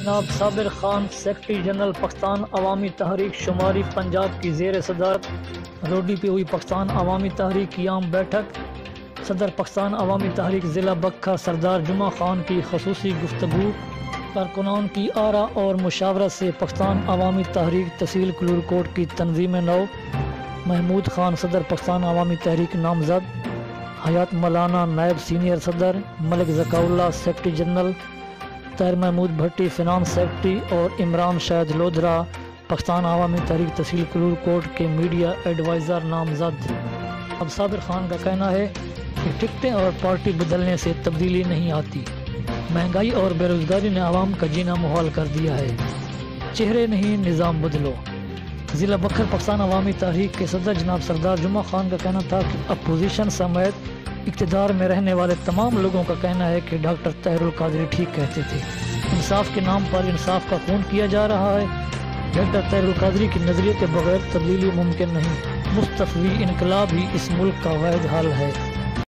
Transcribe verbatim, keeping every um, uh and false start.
جناب Sabir Khan secretary general Pakistan Awami Tehreek شماری پنجاب کی زیر صدارت روڈی پہ ہوئی پاکستان عوامی تحریک کی عام بیٹھک۔ صدر پاکستان عوامی تحریک ضلع بکھا سردار جمعہ خان کی خصوصی گفتگو۔ کارکنان کی آرا اور مشاورت سے پاکستان عوامی تحریک تحصیل کلور کوٹ کی تنظیم نو۔ محمود خان صدر پاکستان عوامی تحریک نامزد۔ حیات مولانا نائب سینئر صدر۔ Malik Zaka Ullah secretary general. Tahir Mahmood Bhatti finance secretary اور عمران شاہد لودھرا پاکستان عوامی تحریک تحصیل کلور کوٹ کے میڈیا ایڈوائزر نامزد۔ اب صابر خان کا کہنا ہے کہ ٹکٹیں اور پارٹی بدلنے سے تبدیلی نہیں آتی۔ مہنگائی اور بے روزگاری نے عوام کا جینا محال کر دیا ہے۔ چہرے نہیں نظام بدلو۔ ضلع بکھر پاکستان عوامی تحریک کے صدر جناب سردار جمعہ خان کا کہنا تھا کہ اپوزیشن سمیت اقتدار میں رہنے والے تمام لوگوں کا کہنا ہے کہ ڈاکٹر طاہر القادری ٹھیک کہتے تھے۔ انصاف کے نام پر انصاف کا خون کیا جا رہا ہے۔ ڈاکٹر طاہر القادری کے نظریے کے بغیر تبدیلی ممکن نہیں۔ مستفوی انقلاب ہی اس ملک کا واحد حل ہے۔